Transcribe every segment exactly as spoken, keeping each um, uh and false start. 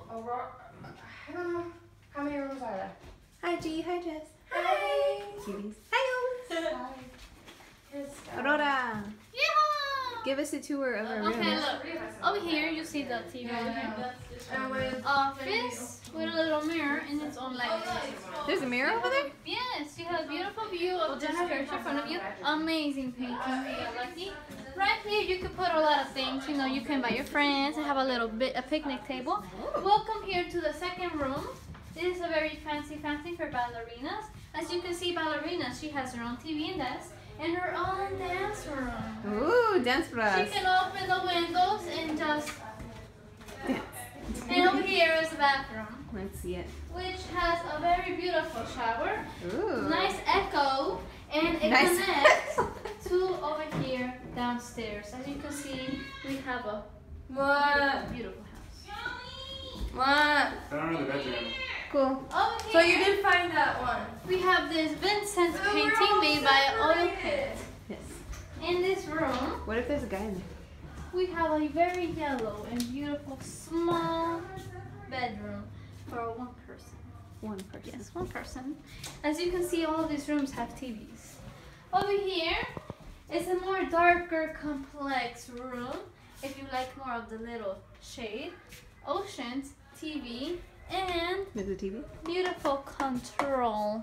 Aurora, I don't know. How many rooms are there? Hi, G. Hi, Jess. Hi. Cuties. Hi, Hi. Aurora. Yeah! Give us a tour of our room. Okay, look. Over here, you see the T V over here. And with Office with a little mirror and its own light. There's a mirror over there? Yes, you have a beautiful view of the church in front of you. Amazing painting. We are lucky. Right here, you can put a lot of things. You know, you can invite your friends and have a little bit a picnic table. Welcome here to the second room. This is a very fancy, fancy for ballerinas. As you can see, ballerinas, she has her own T V and desk and her own dance room. Ooh, dance for us. She can open the windows and just dance. And over here is the bathroom, Let's see it. which has a very beautiful shower, Ooh. nice echo, and it Nice. connects to over here downstairs. As you can see, we have a what? beautiful house. What? I don't know the bedroom. Cool. Over here, So you did find that one. we have this Vincent painting made by oil paint. Yes. In this room, What if there's a guy in there? we have a very yellow and beautiful small bedroom for one person. One person. Yes, one person. As you can see, all of these rooms have T Vs. Over here is a more darker, complex room. If you like more of the little shade, oceans, T V, and There's a T V? beautiful control.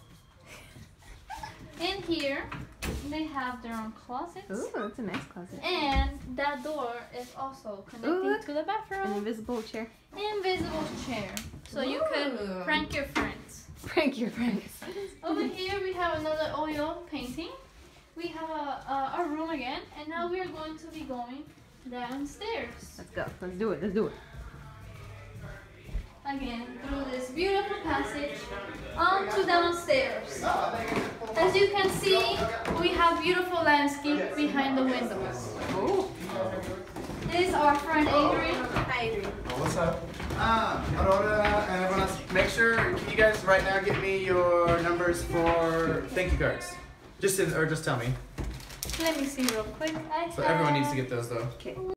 In here, they have their own closets. Ooh, that's a nice closet. And that door is also connecting Ooh, to the An bathroom. invisible chair. Invisible chair. So you could Ooh. prank your friends. Prank your friends. Over here we have another oil painting. We have a, a, a room again. And now we are going to be going downstairs. Let's go. Let's do it. Let's do it. Again, through this beautiful passage onto downstairs. As you can see, we have beautiful landscape behind the windows. Oh. This is our friend Adrian. Hi, Adrian. Oh, what's up? Um, Aurora and everyone else, make sure, can you guys right now get me your numbers for thank you cards? Just in, or just tell me. Let me see real quick. I So everyone needs to have- get those though. Okay.